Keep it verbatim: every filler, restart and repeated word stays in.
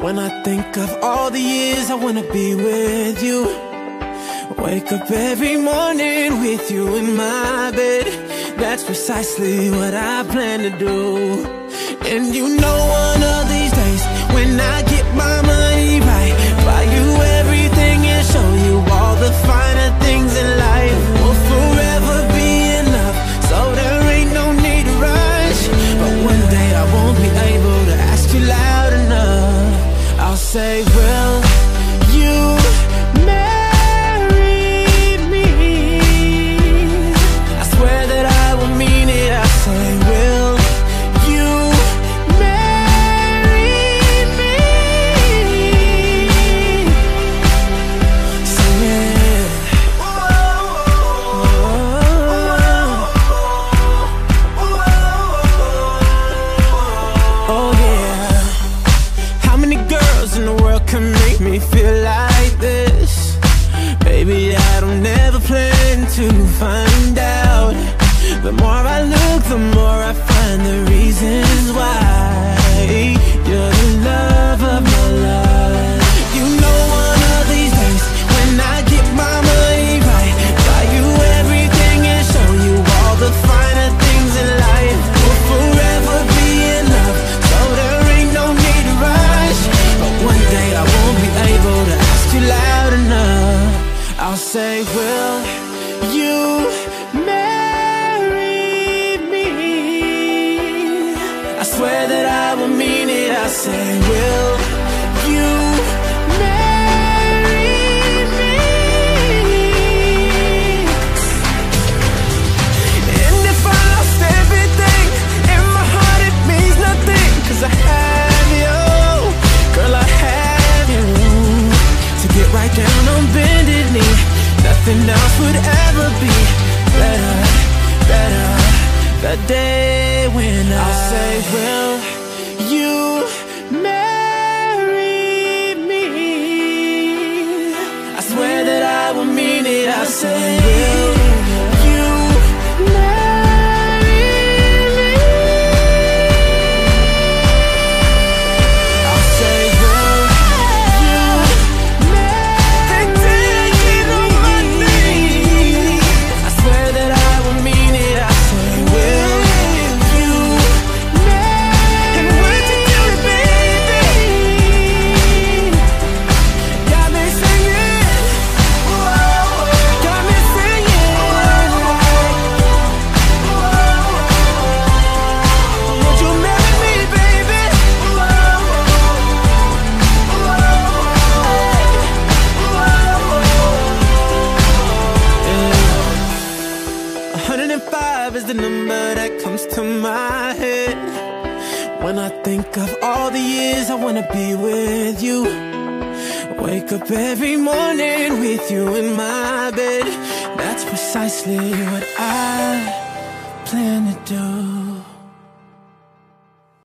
When I think of all the years I wanna be with you, wake up every morning with you in my bed. That's precisely what I plan to do. And you know one of these days, when I get my money right, buy you everything and show you all the finer things in life. Will forever be enough, so there ain't no need to rush. But one day I won't be able to ask you loud enough. I'll say, will you marry me? I swear that I will mean it. I say, will you marry me? Sing it. Oh yeah. How many girls in the world can make me feel like this? Baby, I don't ever plan to find out. The more I look, the more I find the reasons why you're the love of my life. You know one of these days, when I get my money right, buy you everything and show you all the finer things in life. Will forever be enough, so there ain't no need to rush. But one day I won't be able to ask you loud enough. I'll say, will you marry me? I swear that I will mean it. I say, will you marry me? And if I lost everything, in my heart it means nothing, 'cause I have you, girl, I have you. To get right down on bended knee, nothing else would ever be better, better. The day when I say, will you marry me? I swear that I will mean it. I say, will you marry me? I'll say, will you marry me? I swear that I will mean it. I say, will you marry? And would you do it, baby? Got me singing, got me singing. Would you marry me, baby? one hundred five is the number that comes to my head when I think of all the years I wanna be with you. Wake up every morning with you in my bed. That's precisely what I plan to do.